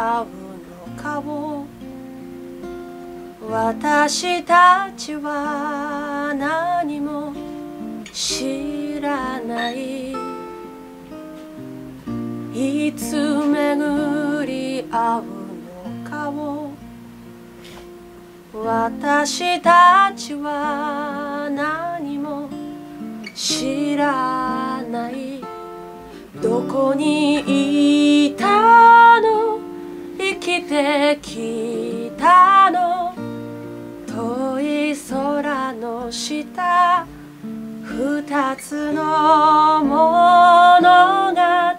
合うのかを私たちは何も知らない。いつ巡り合うのかを私たちは何も知らない。どこにいたの、生きてきたの、遠い空の下、二つの物語。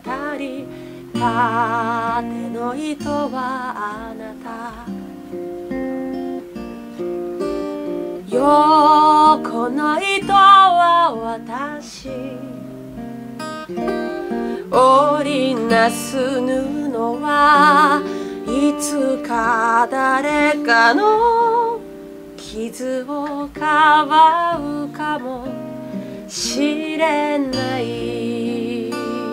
縦の糸はあなた、横の糸は私。織りなす布はいつか誰かの傷をかばうかもしれない。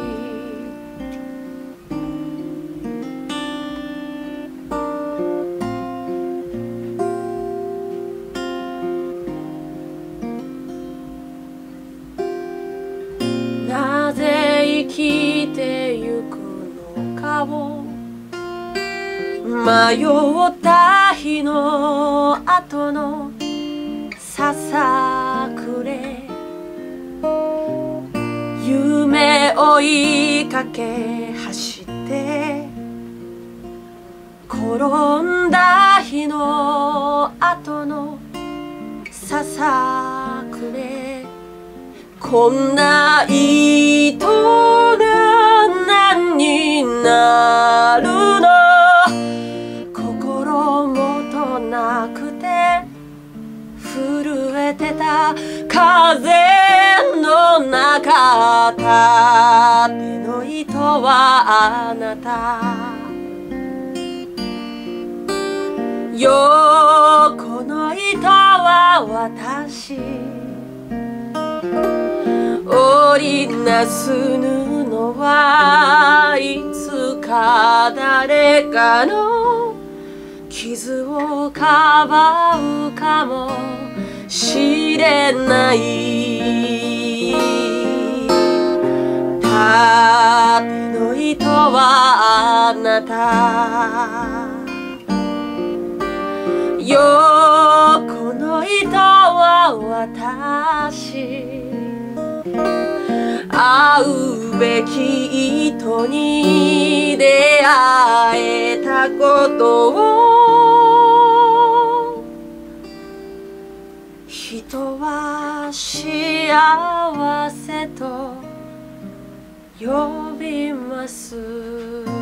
なぜ生きてゆくのかを迷った日の後のささくれ、夢追いかけ走って転んだ日の後のささくれ、こんな糸が何になるの、心もとなくて震えてた風の中、縦の糸はあなた、横の糸は私。織りなす布はいつか誰かの傷をかばうかもしれない。縦の糸はあなた、横の糸は私。会うべき糸に出会えたことを人は幸せと呼びます。